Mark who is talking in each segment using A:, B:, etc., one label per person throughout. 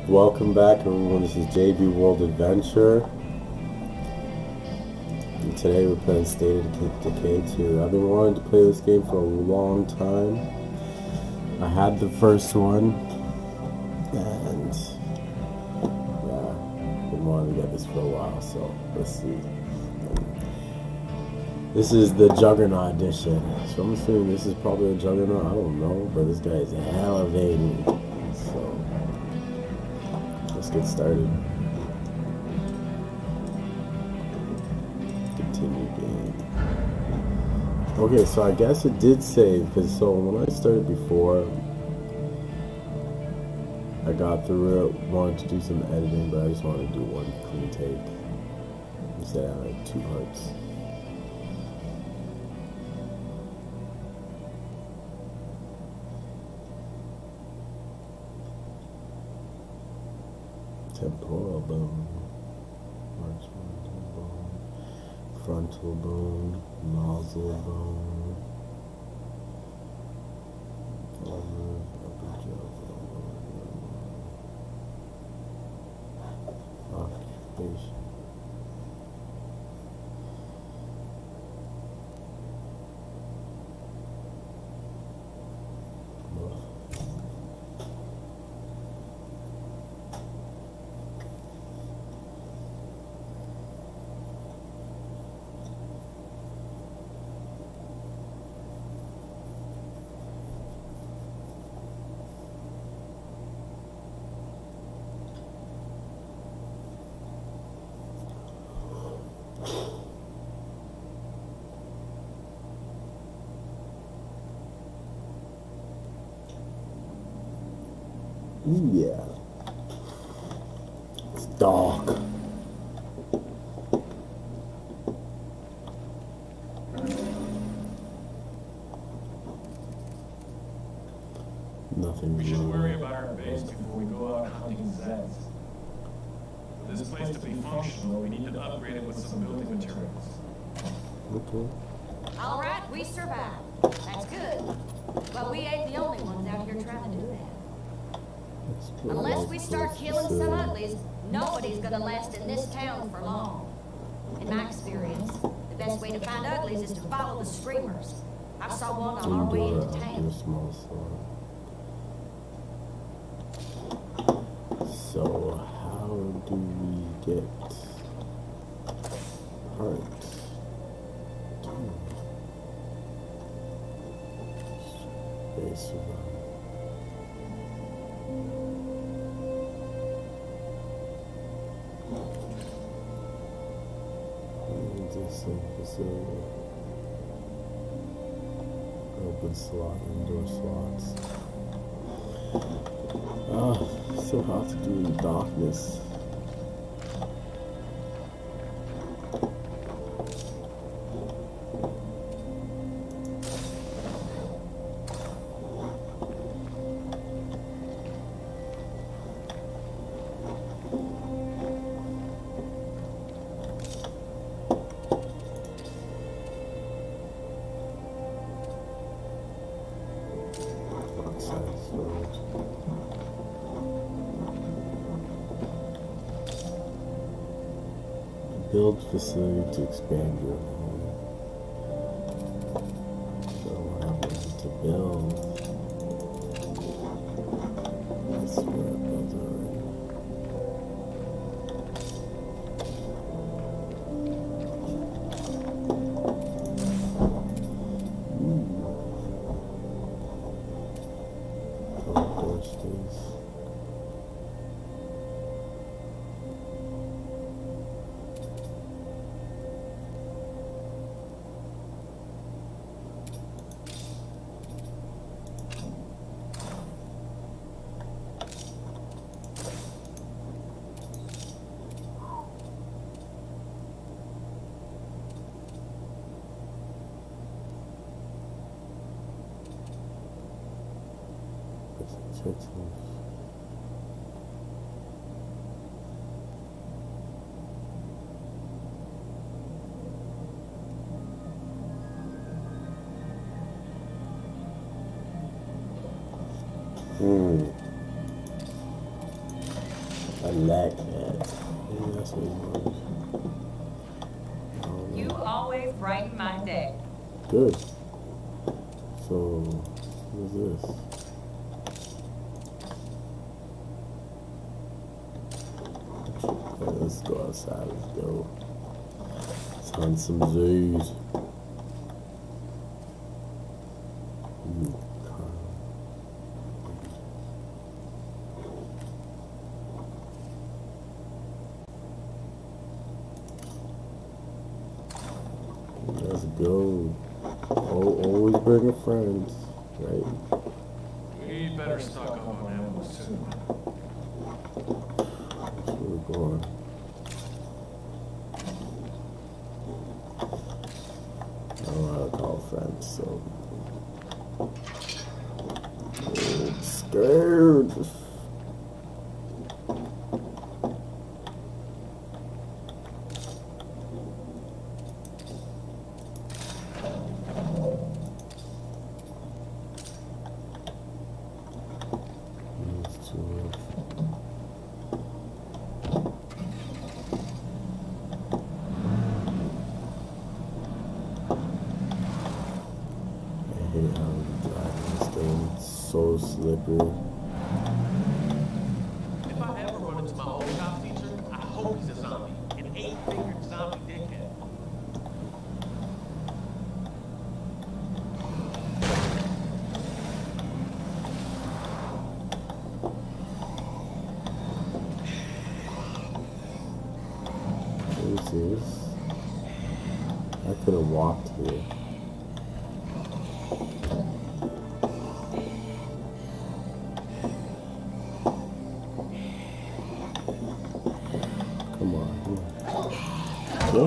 A: Welcome back, everyone. This is JB World Adventure. And today we're playing State of Decay 2. I've been wanting to play this game for a long time. I had the first one, and yeah, been wanting to get this for a while, so let's see. This is the Juggernaut edition, so I'm assuming this is probably a Juggernaut. I don't know, but this guy is elevating, so let's get started. Continue game. Okay, so I guess it did save, because so when I started before, I got through it, wanted to do some editing, but I just wanted to do one clean take. Instead I had like 2 hearts. Temporal bone, marginal bone, frontal bone, nozzle bone, upper jaw bone, occupation. Yeah, it's dark. Nothing.
B: We should worry about our base before we go out hunting Zeds. For this place to be functional, we need to upgrade it with some building materials.
A: Okay.
C: All right, we survived. That's good. But we ain't the only ones out here trying to do that. Unless we start killing some uglies, nobody's gonna last in this town for long. In my experience, the best way to find uglies is to follow the screamers. I saw one on our way into town.
A: So how do we get parts? Space around. Facility. Open slot, indoor slots. Ah, so hard to do in darkness. Build facility to expand your home. So what happens to build? That's where it builds already. Outdoor space. A lat cat. Yeah, that's what he was.
D: You always brighten my day.
A: Good. So, what is this? Okay, let's go outside. Let's go. Let's hunt some zoos. Let's go. Always bring a friend, right?
B: We better stock up on ammo soon.
A: That's where we're going. I don't know how to call friends, so. I'm scared. So slippery.
E: If I ever run into my old shop teacher, I hope he's a zombie. An 8-fingered zombie dickhead.
A: What is this? I could have walked here. Come on. Go.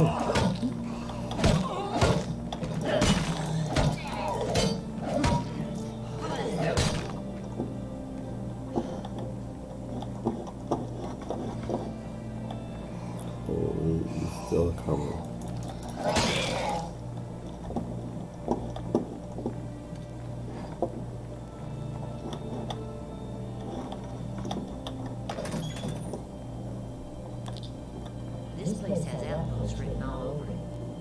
A: Oh, he's still coming.
D: This place has outposts written all over it.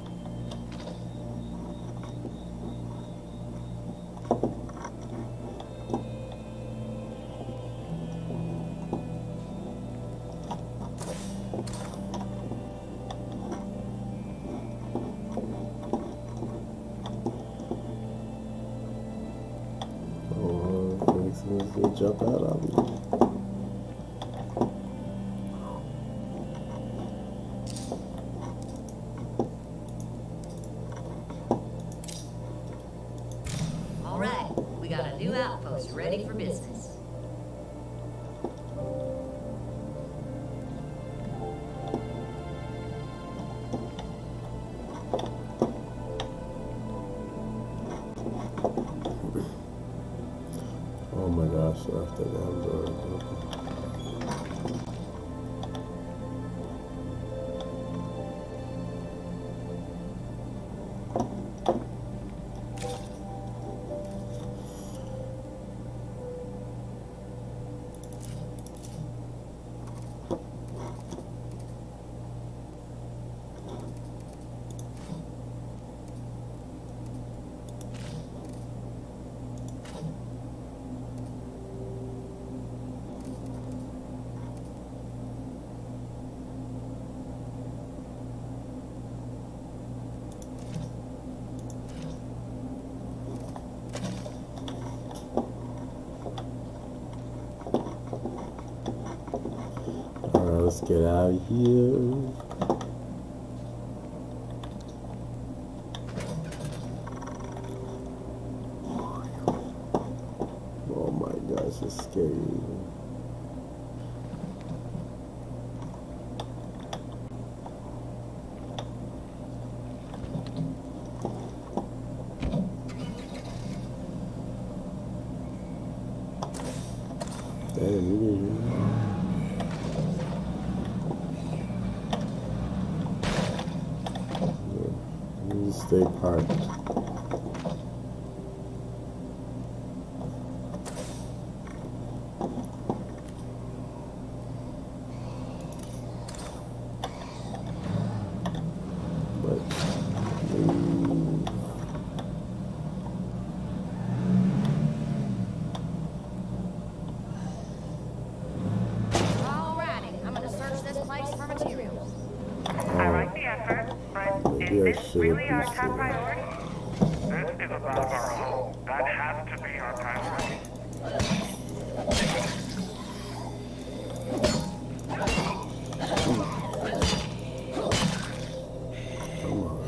A: Oh, Felix is gonna jump out on me.
D: All right, we got a new outpost ready for business.
A: Oh my gosh, I left that damn door open. Alright, let's get out of here. Oh my gosh, it's scary. Damn, you didn't hear me. Stay parked. That should
F: really
A: be
F: our top
A: safe.
F: priority? This is above our home. That has to be our priority.
A: Come on.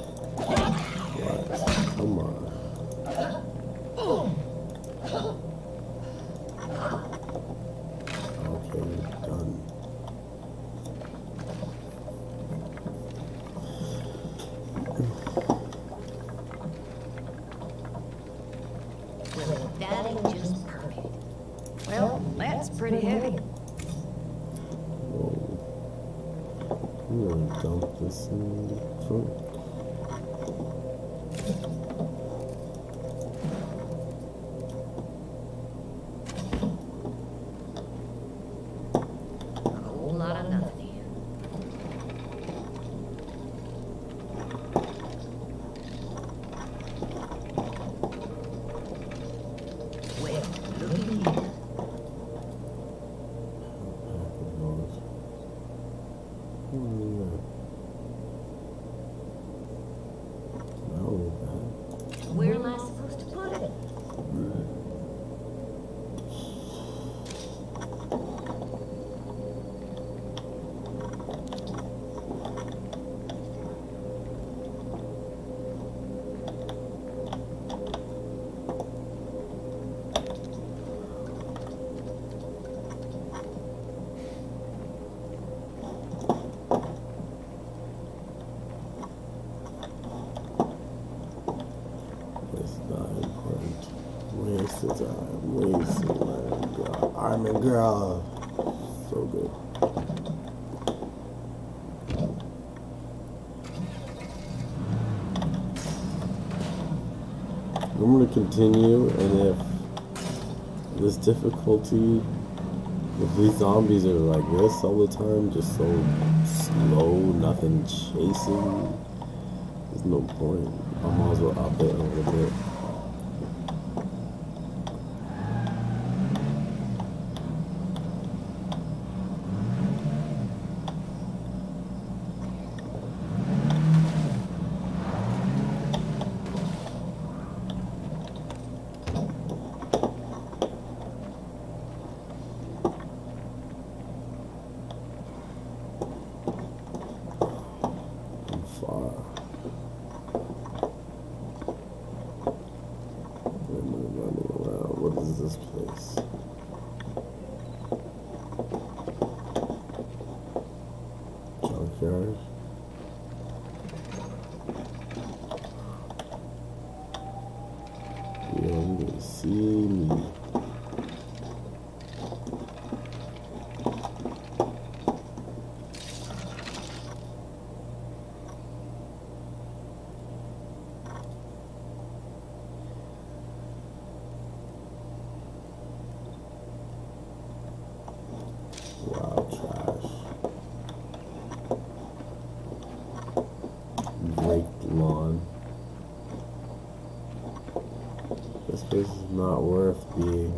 A: What? Come on. Okay, done.
D: Well, that ain't just perfect.
C: Well, that's pretty heavy.
A: Whoa. I'm gonna dump this in the trunk.
D: A whole lot of nothing here. Well, looky here. Where am I supposed to put it?
A: It's not important. Waste the time. Waste the time. God. I'm a girl. So good. I'm gonna continue, and if this difficulty, if these zombies are like this all the time, just so slow, nothing chasing, there's no point. I might as well up it a little bit. I'm far. Running around. What is this place? Junkyard. You don't even see me. Wow, trash. Raked lawn. This place is not worth being.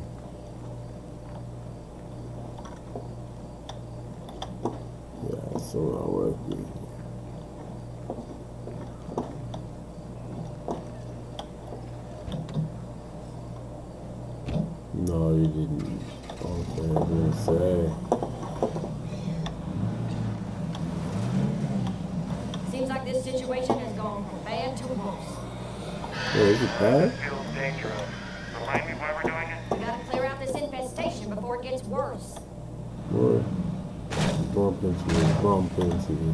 A: Yeah, it's so not worth being. No, you didn't. Okay, I was gonna say.
C: Seems like this situation has gone from bad to worse.
A: Hey, is it bad?
F: Feels dangerous. Remind me why we're doing it?
C: We gotta clear out this infestation before it gets worse.
A: What? Bump into it, bump into it.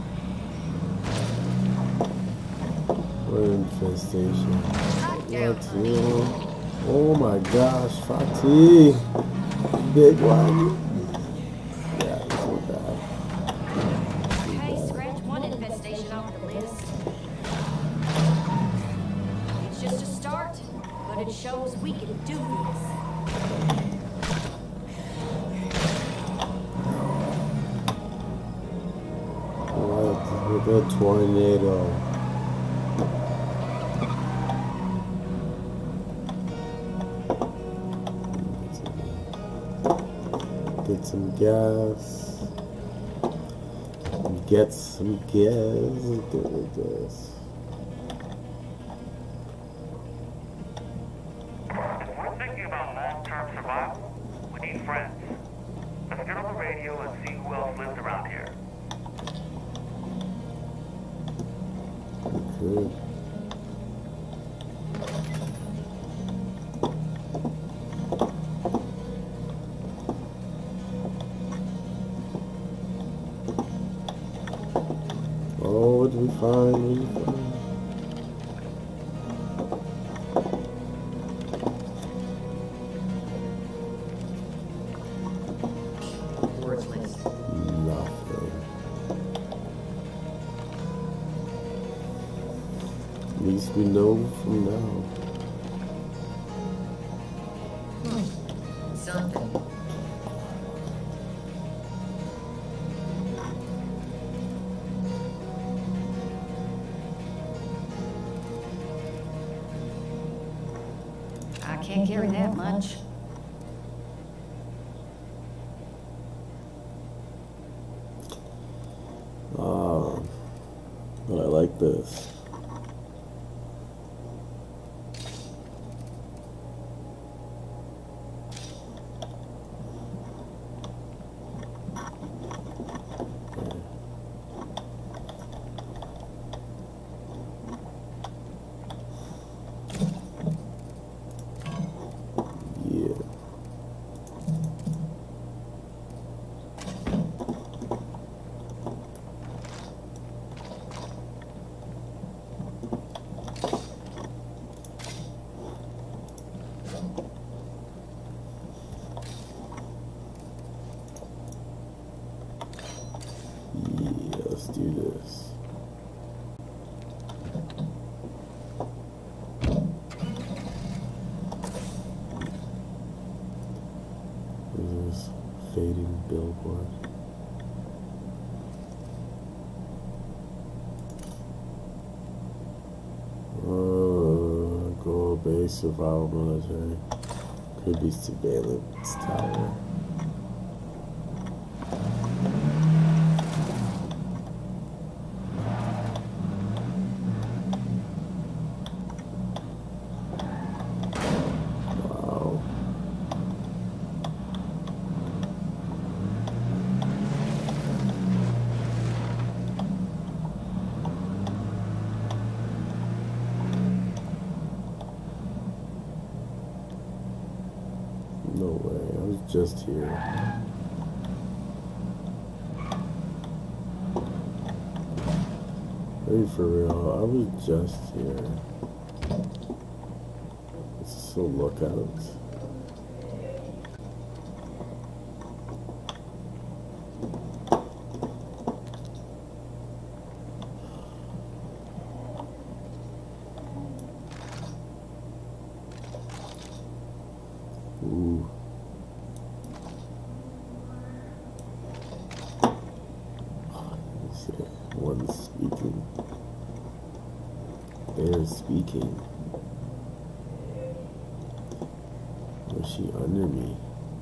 A: What infestation? What? Oh my gosh, Fatih! Big one! Yeah, it's so bad.
C: Okay, scratch one infestation off the list. It's just a start, but it shows we can do this.
A: What? With a tornado. Get some gas. get some gas. Gas.
F: If we're thinking about long-term survival, we need friends. Let's get on the radio and see who else lives around here.
A: Good. Oh, what did we find? What did we find?
D: Worthless.
A: Nothing. At least we know from now.
D: Something. I can't carry that much.
A: But I like this. Yeah. Yeah, let's do this. This fading billboard. Goal-based survival military. Could be surveillance tower. Wow. No way, I was just here. Hey, for real, I was just here. So look out. Ooh. One's speaking. They're speaking. Was she under me?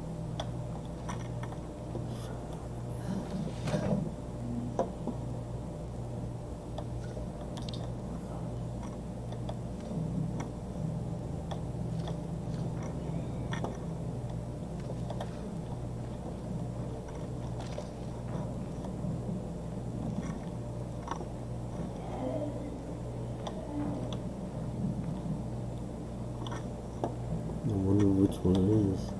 A: I wonder which one it is.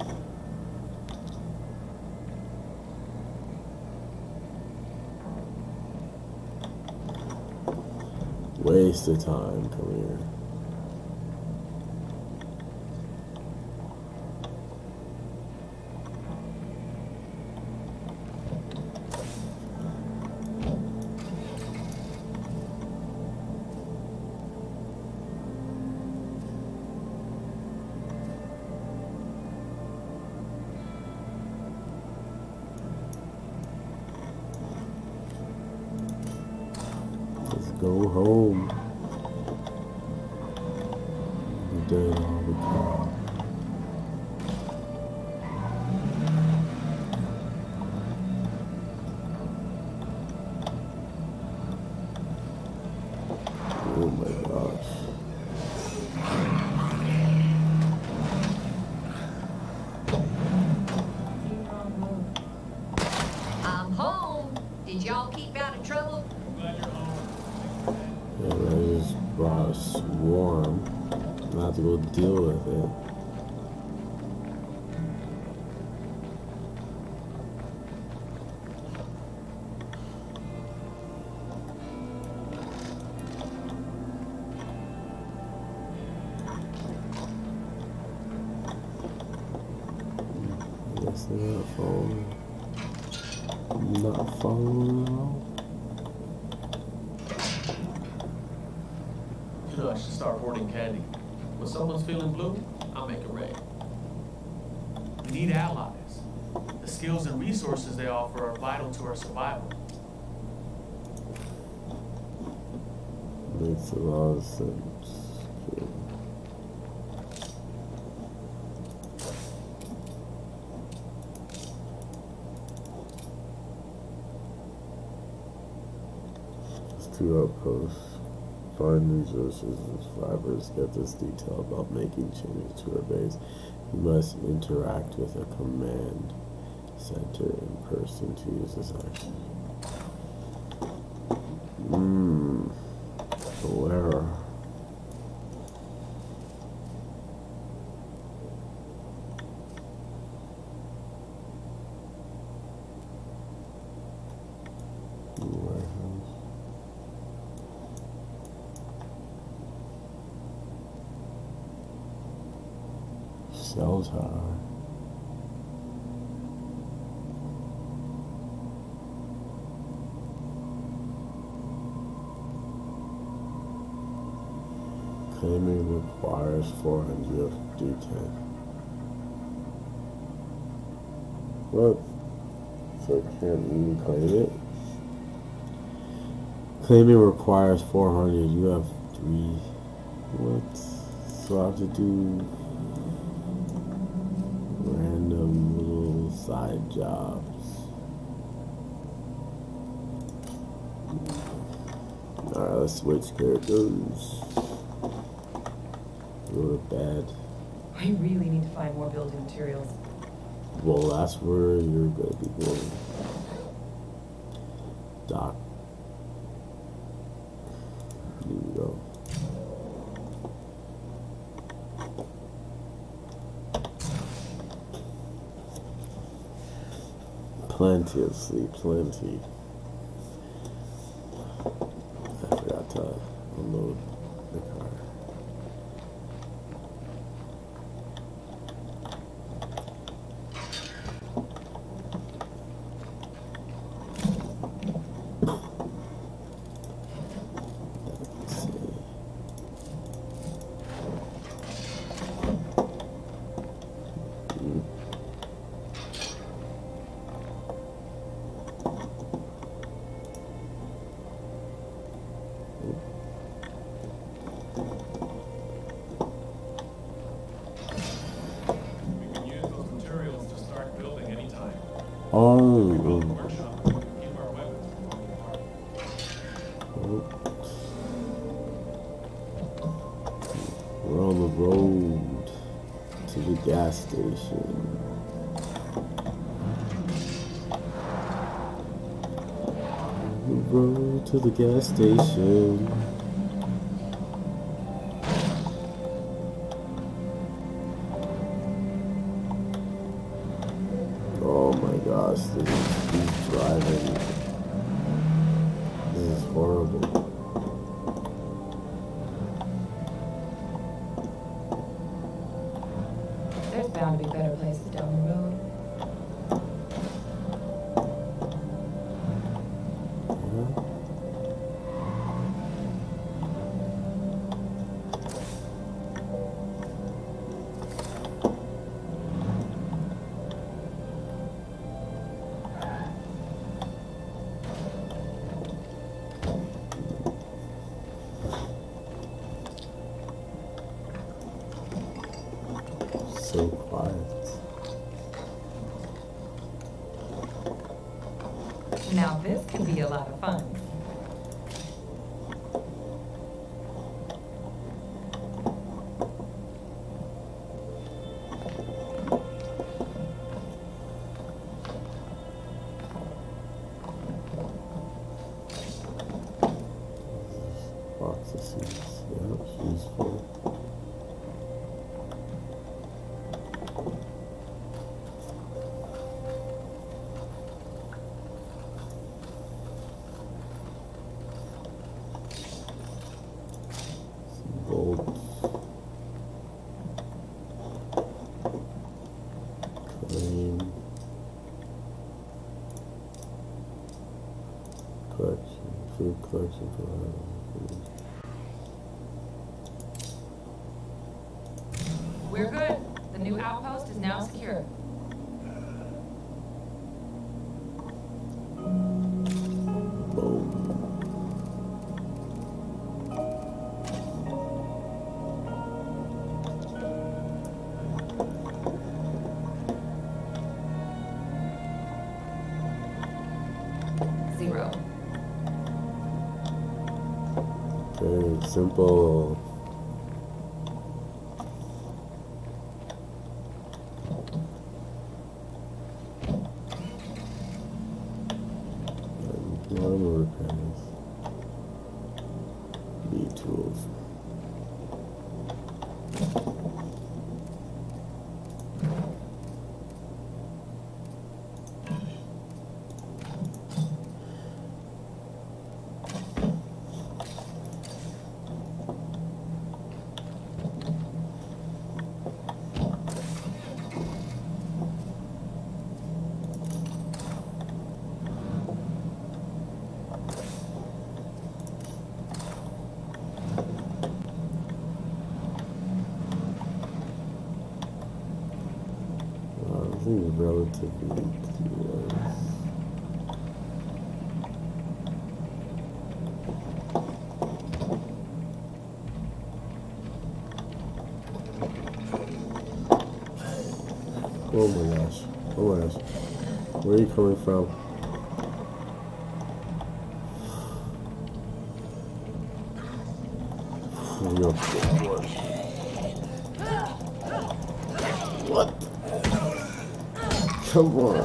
A: Waste of time, come here. Go home. I'm dead all the time. a swarm. I have to go deal with it. Yes, they're not following. Not following at all.
E: You know, I should start hoarding candy. When someone's feeling blue, I'll make it red. We need allies. The skills and resources they offer are vital to our survival.
A: Makes a lot of sense. Okay. There's 2 outposts. Find resources and survivors. Get this detail about making changes to our base. You must interact with a command center in person to use this action. Where? Warehouse. Cell tower. Claiming requires 400 of decay. What? So I can't even claim it? Claiming requires 400. You have 3. What? So I have to do random little side jobs. Alright, let's switch characters. Go to bed.
G: I really need to find more building materials.
A: Well, that's where you're gonna be going. Doc. Here we go. Plenty of sleep, plenty. I forgot to unload the car.
B: We can use those materials to start building anytime.
A: Oh,
B: Workshop, we can keep our weapons from falling apart.
A: we're on the road to the gas station. The road to the gas station. Oh my gosh, he's driving. This is horrible.
G: There's bound to be better places down the road.
A: So quiet.
G: Now this could be a lot of fun.
A: Box of seeds. Yep. Same. Collection, food collection provider.
G: We're good. The new outpost is now secure.
A: Boom.
G: 0.
A: Very simple. Normal repairs. Need tools. I think relatively close. Oh my gosh. Oh my gosh. Where are you coming from? Yo. What? Come on.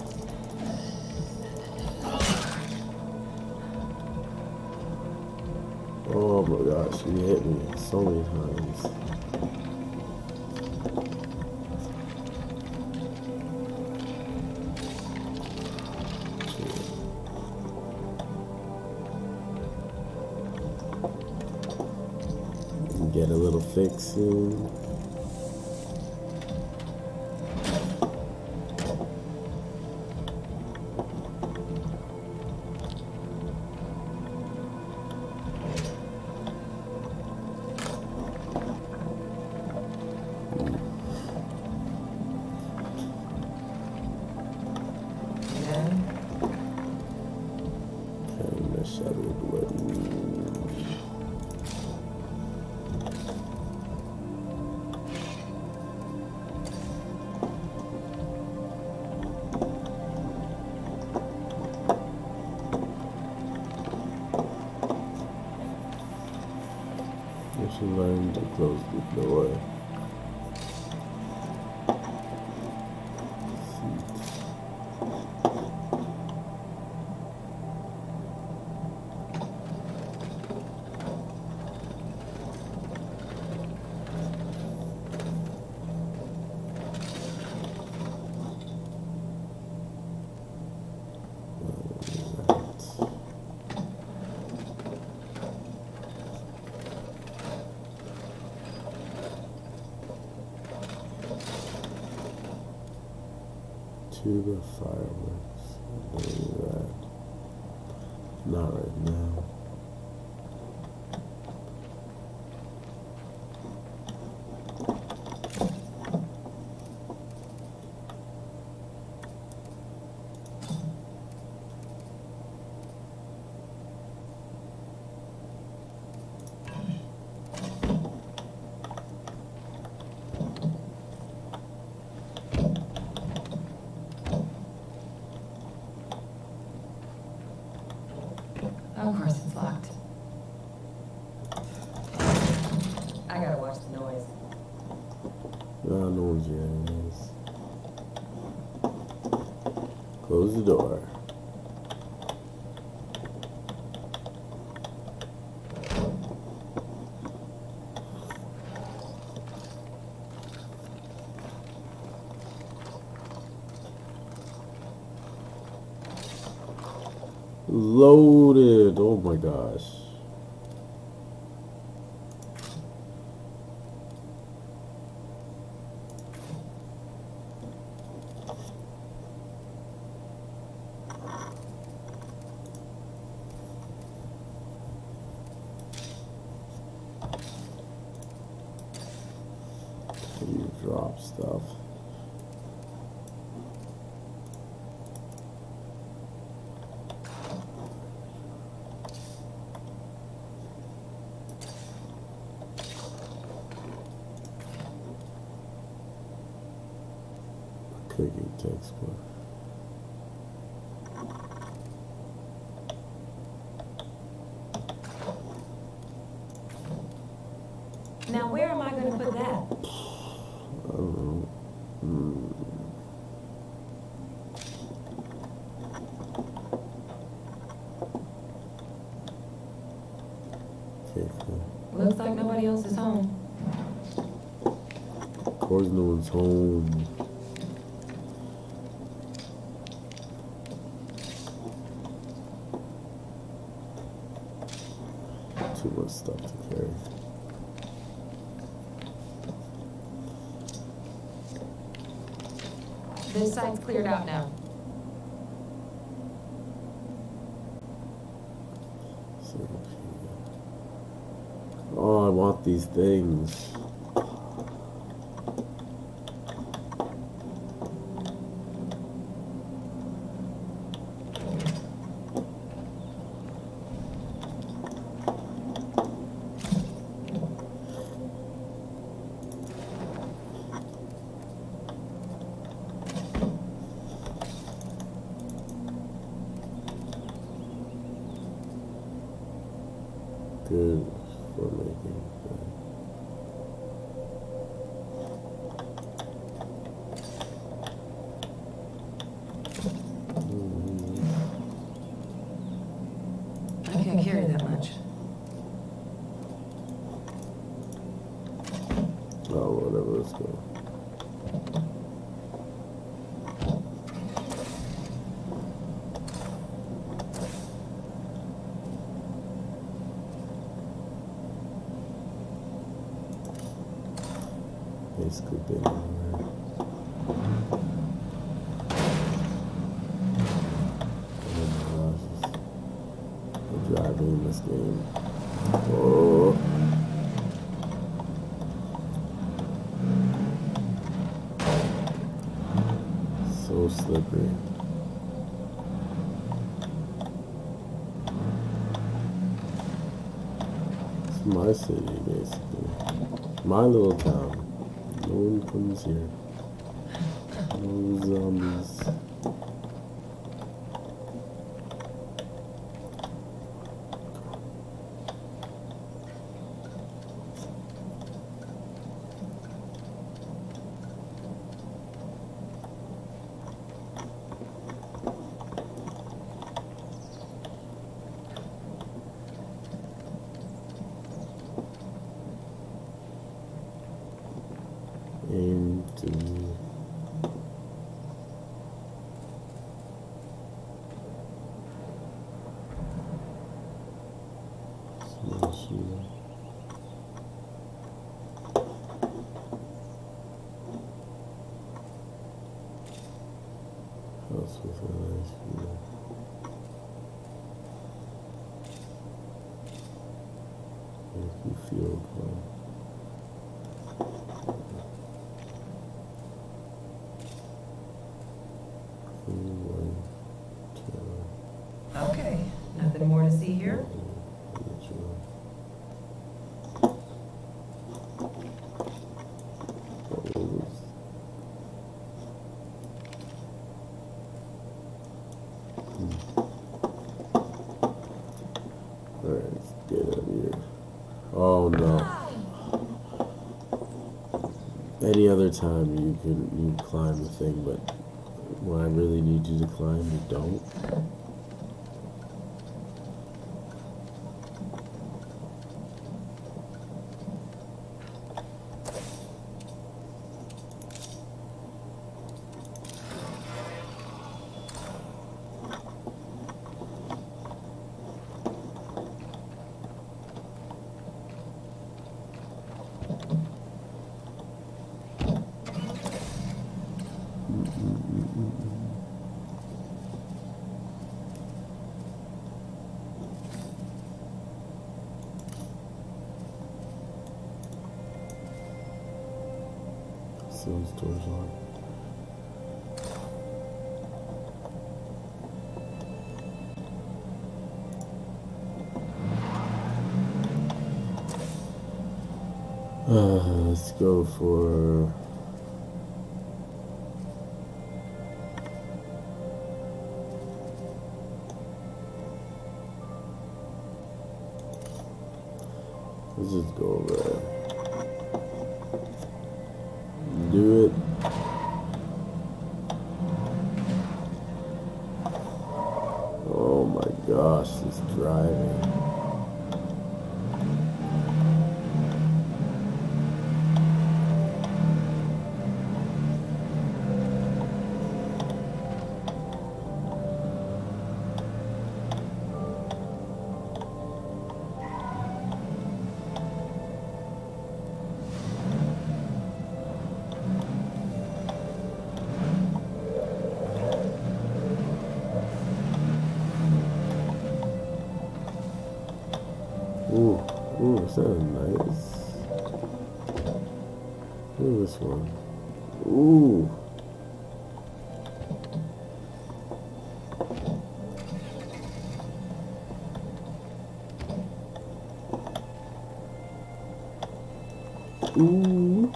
A: Oh my gosh, you hit me so many times. Get a little fixing. You should learn to close the door. Tube of fireworks. Maybe that. Not right now.
G: Of course it's locked. I gotta watch the noise.
A: No one's here anyways. Close the door. Loaded. Oh my gosh. Cooking textbook.
G: Now, where am I going to put that?
A: I don't know. Okay, cool.
G: Looks like nobody else is home.
A: Of course no one's home. Too much stuff to carry.
G: This site's cleared out now.
A: Oh, I want these things. Good for making that.
G: I can't carry that much.
A: Oh, whatever, let's go. Basically been everywhere. Oh my gosh, I'm driving in this game. Oh. So slippery. It's my city, basically. My little town. No one comes here. No zombies. Aim to smash you. House with a nice view. Make you feel calm.
G: Okay, nothing more to see here?
A: Alright, let's get out of here. Oh no. Any other time you climb the thing, but when I really need you to climb, you don't. So those doors on. Let's go for Let's just go over there. Do it. Oh my gosh, it's driving. Ooh, ooh, is that nice? Look at this one. Ooh. Ooh.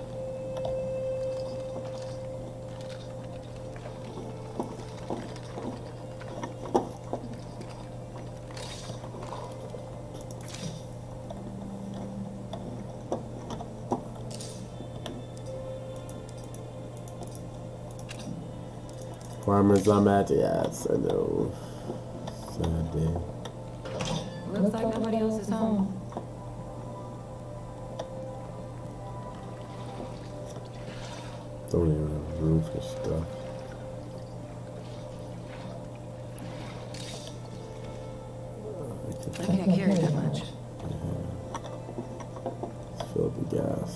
A: Farmers I'm at, yes, I know. Sad day.
G: Looks like nobody else is home.
A: Don't even have room for stuff.
G: I can't carry that much.
A: Let's fill up the gas.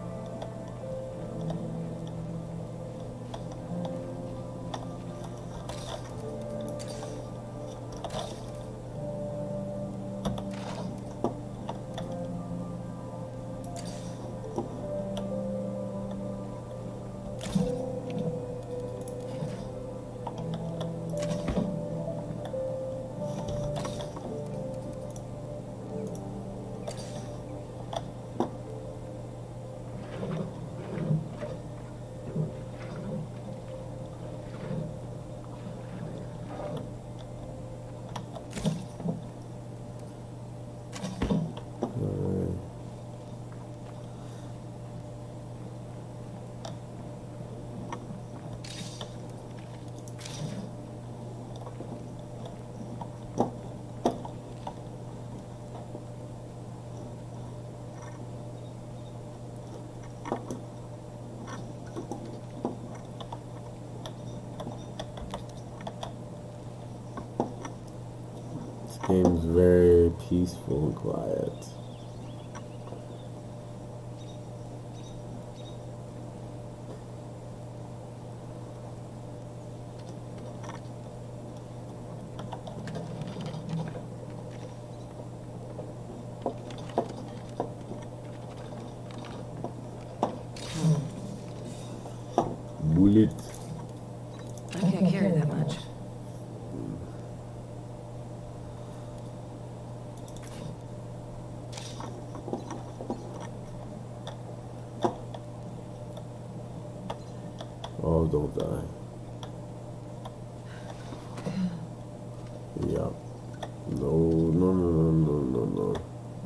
A: This game's very peaceful and quiet. Bullet.
G: I can't carry that much.
A: Oh, don't die. Yeah. No, no, no, no, no, no, no.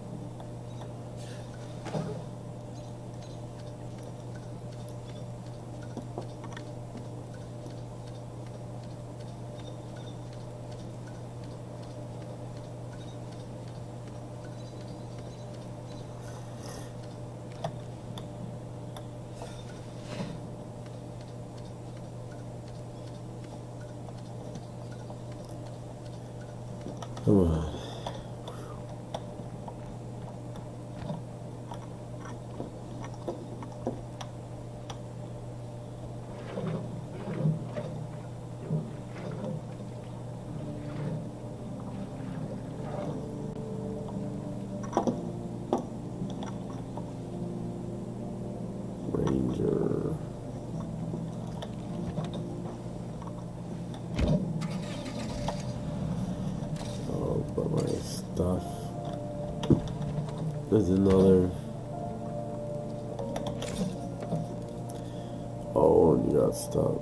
A: Come on. Ranger. Oh, but my stuff. There's another. Oh, and you got stuff.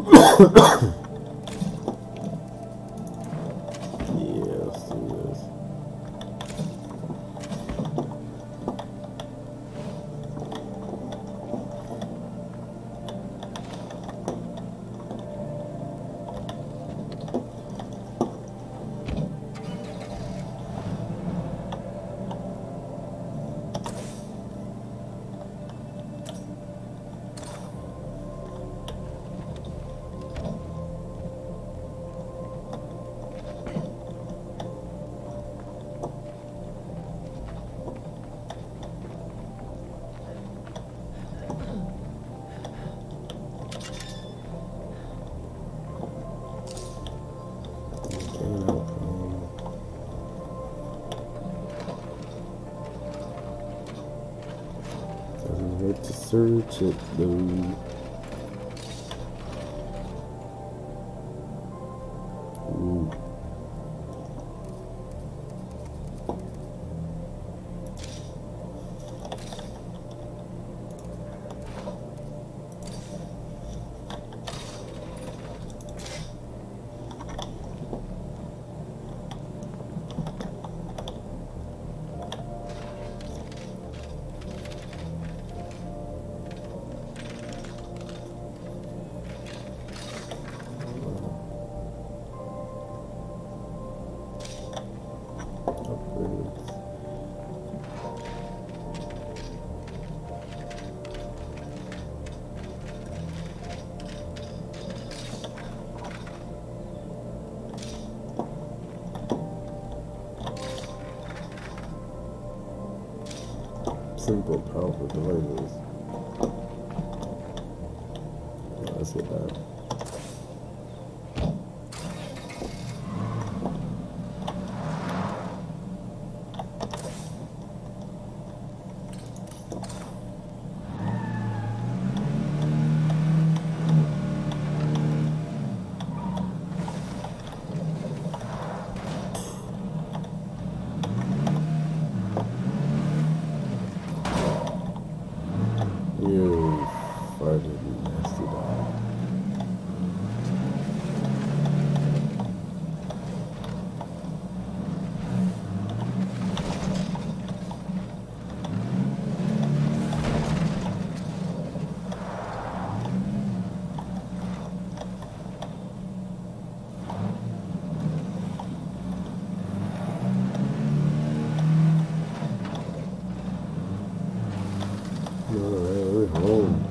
A: let's do this. Doesn't hurt to search it though. Ooh. Simple, powerful devices. Yeah, let's get that. You farted, nasty dog. Alright, we're home.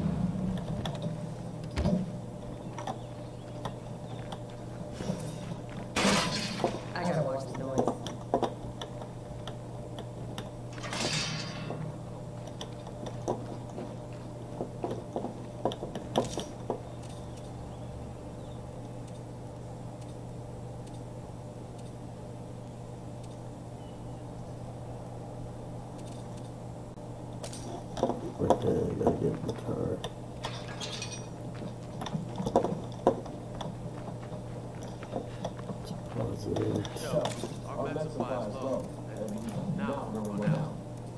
G: I gotta watch the noise.
A: Okay, I gotta get in the car. Deposit.
E: Yo, our med supply is low. And now we're going out.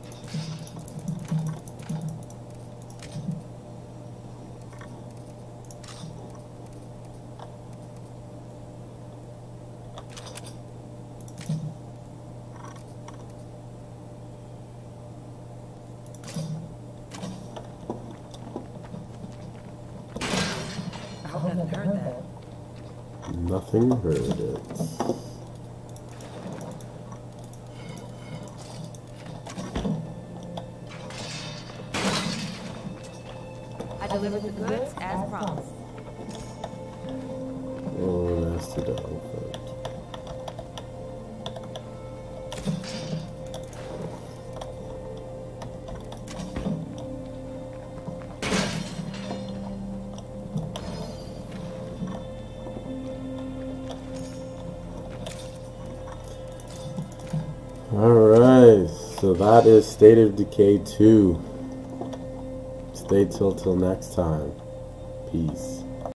G: I hope nothing heard that.
A: Nothing heard it.
C: I delivered the goods as promised.
A: Oh, nasty dog. Alright, so that is State of Decay 2. Stay till next time. Peace.